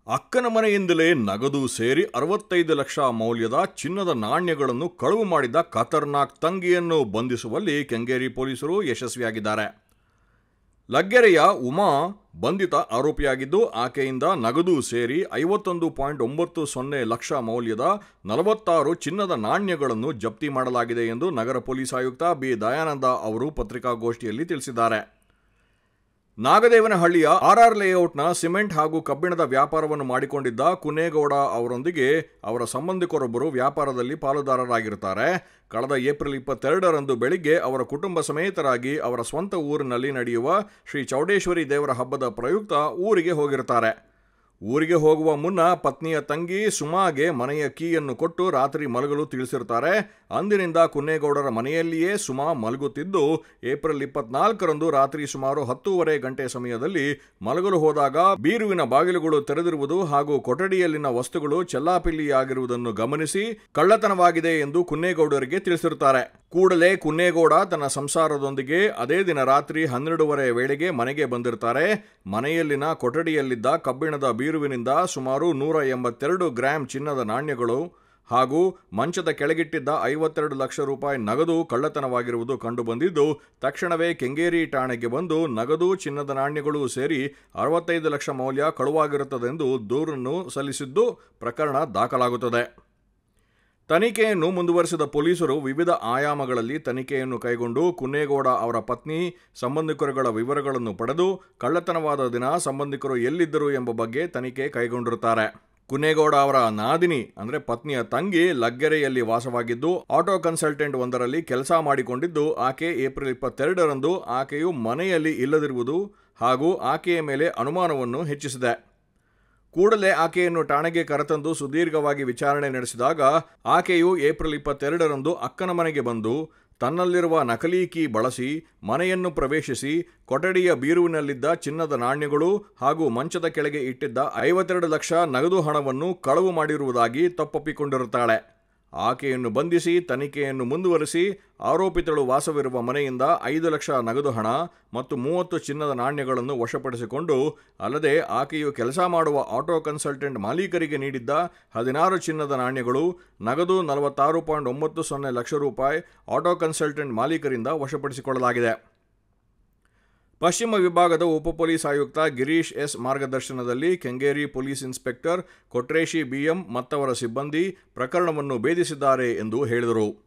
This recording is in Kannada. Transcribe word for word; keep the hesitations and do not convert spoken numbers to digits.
ಅಕ್ಕನ ಮನೆಯಿಂದಲೇ ನಗದು ಸೇರಿ ಅರವತ್ತೈದು ಲಕ್ಷ ಮೌಲ್ಯದ ಚಿನ್ನದ ನಾಣ್ಯಗಳನ್ನು ಕಳವು ಮಾಡಿದ ಖತರ್ನಾಕ್ ತಂಗಿಯನ್ನು ಬಂಧಿಸುವಲ್ಲಿ ಕೆಂಗೇರಿ ಪೊಲೀಸರು ಯಶಸ್ವಿಯಾಗಿದ್ದಾರೆ. ಲಗ್ಗೆರೆಯ ಉಮಾ ಬಂಧಿತ ಆರೋಪಿಯಾಗಿದ್ದು, ಆಕೆಯಿಂದ ನಗದು ಸೇರಿ ಐವತ್ತೊಂದು ಪಾಯಿಂಟ್ ಒಂಬತ್ತು ಸೊನ್ನೆ ಲಕ್ಷ ಮೌಲ್ಯದ ನಲವತ್ತಾರು ಚಿನ್ನದ ನಾಣ್ಯಗಳನ್ನು ಜಪ್ತಿ ಮಾಡಲಾಗಿದೆ ಎಂದು ನಗರ ಪೊಲೀಸ್ ಆಯುಕ್ತ ಬಿ ದಯಾನಂದ ಅವರು ಪತ್ರಿಕಾಗೋಷ್ಠಿಯಲ್ಲಿ ತಿಳಿಸಿದ್ದಾರೆ. ನಾಗದೇವನಹಳ್ಳಿಯ ಆರ್ಆರ್ ಲೇಔಟ್ನ ಸಿಮೆಂಟ್ ಹಾಗೂ ಕಬ್ಬಿಣದ ವ್ಯಾಪಾರವನ್ನು ಮಾಡಿಕೊಂಡಿದ್ದ ಕುನ್ನೇಗೌಡ ಅವರೊಂದಿಗೆ ಅವರ ಸಂಬಂಧಿಕರೊಬ್ಬರು ವ್ಯಾಪಾರದಲ್ಲಿ ಪಾಲುದಾರರಾಗಿರುತ್ತಾರೆ. ಕಳೆದ ಏಪ್ರಿಲ್ ಇಪ್ಪತ್ತೆರಡರಂದು ಬೆಳಿಗ್ಗೆ ಅವರ ಕುಟುಂಬ ಸಮೇತರಾಗಿ ಅವರ ಸ್ವಂತ ಊರಿನಲ್ಲಿ ನಡೆಯುವ ಶ್ರೀ ಚೌಡೇಶ್ವರಿ ದೇವರ ಹಬ್ಬದ ಪ್ರಯುಕ್ತ ಊರಿಗೆ ಹೋಗಿರುತ್ತಾರೆ. ಊರಿಗೆ ಹೋಗುವ ಮುನ್ನ ಪತ್ನಿಯ ತಂಗಿ ಸುಮಾಗೆ ಮನೆಯ ಕೀಯನ್ನು ಕೊಟ್ಟು ರಾತ್ರಿ ಮಲಗಲು ತಿಳಿಸಿರುತ್ತಾರೆ. ಅಂದಿನಿಂದ ಕುನ್ನೇಗೌಡರ ಮನೆಯಲ್ಲಿಯೇ ಸುಮಾ ಮಲಗುತ್ತಿದ್ದು, ಏಪ್ರಿಲ್ ಇಪ್ಪತ್ನಾಲ್ಕರಂದು ರಾತ್ರಿ ಸುಮಾರು ಹತ್ತೂವರೆ ಗಂಟೆ ಸಮಯದಲ್ಲಿ ಮಲಗಲು ಹೋದಾಗ ಬೀರುವಿನ ಬಾಗಿಲುಗಳು ತೆರೆದಿರುವುದು ಹಾಗೂ ಕೊಠಡಿಯಲ್ಲಿನ ವಸ್ತುಗಳು ಚೆಲ್ಲಾಪಿಲ್ಲಿಯಾಗಿರುವುದನ್ನು ಗಮನಿಸಿ ಕಳ್ಳತನವಾಗಿದೆ ಎಂದು ಕುನ್ನೇಗೌಡರಿಗೆ ತಿಳಿಸಿರುತ್ತಾರೆ. ಕೂಡಲೇ ಕುನ್ನೇಗೌಡ ತನ್ನ ಸಂಸಾರದೊಂದಿಗೆ ಅದೇ ದಿನ ರಾತ್ರಿ ಹನ್ನೆರಡೂವರೆ ವೇಳೆಗೆ ಮನೆಗೆ ಬಂದಿರುತ್ತಾರೆ. ಮನೆಯಲ್ಲಿನ ಕೊಠಡಿಯಲ್ಲಿದ್ದ ಕಬ್ಬಿಣದ ಬೀರುವಿನಿಂದ ಸುಮಾರು ನೂರ ಎಂಬತ್ತೆರಡು ಗ್ರಾಂ ಚಿನ್ನದ ನಾಣ್ಯಗಳು ಹಾಗೂ ಮಂಚದ ಕೆಳಗಿಟ್ಟಿದ್ದ ಐವತ್ತೆರಡು ಲಕ್ಷ ರೂಪಾಯಿ ನಗದು ಕಳ್ಳತನವಾಗಿರುವುದು ಕಂಡುಬಂದಿದ್ದು, ತಕ್ಷಣವೇ ಕೆಂಗೇರಿ ಠಾಣೆಗೆ ಬಂದು ನಗದು ಚಿನ್ನದ ನಾಣ್ಯಗಳು ಸೇರಿ ಅರವತ್ತೈದು ಲಕ್ಷ ಮೌಲ್ಯ ಕಳುವಾಗಿರುತ್ತದೆಂದು ದೂರನ್ನು ಸಲ್ಲಿಸಿದ್ದು ಪ್ರಕರಣ ದಾಖಲಾಗುತ್ತದೆ. ತನಿಖೆಯನ್ನು ಮುಂದುವರೆಸಿದ ಪೊಲೀಸರು ವಿವಿಧ ಆಯಾಮಗಳಲ್ಲಿ ತನಿಖೆಯನ್ನು ಕೈಗೊಂಡು ಕುನ್ನೇಗೌಡ ಅವರ ಪತ್ನಿ ಸಂಬಂಧಿಕರುಗಳ ವಿವರಗಳನ್ನು ಪಡೆದು ಕಳ್ಳತನವಾದ ದಿನ ಸಂಬಂಧಿಕರು ಎಲ್ಲಿದ್ದರು ಎಂಬ ಬಗ್ಗೆ ತನಿಖೆ ಕೈಗೊಂಡಿರುತ್ತಾರೆ. ಕುನ್ನೇಗೌಡ ಅವರ ನಾದಿನಿ ಅಂದರೆ ಪತ್ನಿಯ ತಂಗಿ ಲಗ್ಗೆರೆಯಲ್ಲಿ ವಾಸವಾಗಿದ್ದು, ಆಟೋ ಕನ್ಸಲ್ಟೆಂಟ್ ಒಂದರಲ್ಲಿ ಕೆಲಸ ಮಾಡಿಕೊಂಡಿದ್ದು, ಆಕೆ ಏಪ್ರಿಲ್ ಇಪ್ಪತ್ತೆರಡರಂದು ಆಕೆಯು ಮನೆಯಲ್ಲಿ ಇಲ್ಲದಿರುವುದು ಹಾಗೂ ಆಕೆಯ ಮೇಲೆ ಅನುಮಾನವನ್ನು ಹೆಚ್ಚಿಸಿದೆ. ಕೂಡಲೇ ಆಕೆಯನ್ನು ಠಾಣೆಗೆ ಕರೆತಂದು ಸುದೀರ್ಘವಾಗಿ ವಿಚಾರಣೆ ನಡೆಸಿದಾಗ ಆಕೆಯು ಏಪ್ರಿಲ್ ಇಪ್ಪತ್ತೆರಡರಂದು ಅಕ್ಕನ ಮನೆಗೆ ಬಂದು ತನ್ನಲ್ಲಿರುವ ನಕಲಿ ಕೀ ಬಳಸಿ ಮನೆಯನ್ನು ಪ್ರವೇಶಿಸಿ ಕೊಠಡಿಯ ಬೀರುವಿನಲ್ಲಿದ್ದ ಚಿನ್ನದ ನಾಣ್ಯಗಳು ಹಾಗೂ ಮಂಚದ ಕೆಳಗೆ ಇಟ್ಟಿದ್ದ ಐವತ್ತೆರಡು ಲಕ್ಷ ನಗದು ಹಣವನ್ನು ಕಳವು ಮಾಡಿರುವುದಾಗಿ ತಪ್ಪೊಪ್ಪಿಕೊಂಡಿರುತ್ತಾಳೆ. ಆಕೆಯನ್ನು ಬಂಧಿಸಿ ತನಿಖೆಯನ್ನು ಮುಂದುವರಿಸಿ ಆರೋಪಿತಳು ವಾಸವಿರುವ ಮನೆಯಿಂದ ಐದು ಲಕ್ಷ ನಗದು ಹಣ ಮತ್ತು ಮೂವತ್ತು ಚಿನ್ನದ ನಾಣ್ಯಗಳನ್ನು ವಶಪಡಿಸಿಕೊಂಡು, ಅಲ್ಲದೆ ಆಕೆಯು ಕೆಲಸ ಮಾಡುವ ಆಟೋ ಕನ್ಸಲ್ಟೆಂಟ್ ಮಾಲೀಕರಿಗೆ ನೀಡಿದ್ದ ಹದಿನಾರು ಚಿನ್ನದ ನಾಣ್ಯಗಳು, ನಗದು ನಲವತ್ತಾರು ಪಾಯಿಂಟ್ ಒಂಬತ್ತು ಸೊನ್ನೆ ಲಕ್ಷ ರೂಪಾಯಿ ಆಟೋ ಕನ್ಸಲ್ಟೆಂಟ್ ಮಾಲೀಕರಿಂದ ವಶಪಡಿಸಿಕೊಳ್ಳಲಾಗಿದೆ. ಪಶ್ಚಿಮ ವಿಭಾಗದ ಉಪ ಪೊಲೀಸ್ ಆಯುಕ್ತ ಗಿರೀಶ್ ಎಸ್ ಮಾರ್ಗದರ್ಶನದಲ್ಲಿ Kengeri police inspector Kotreshi BM ಮತ್ತವರ ಸಿಬ್ಬಂದಿ ಪ್ರಕರಣವನ್ನು ಭೇದಿಸಿದ್ದಾರೆ ಎಂದು ಹೇಳಿದರು.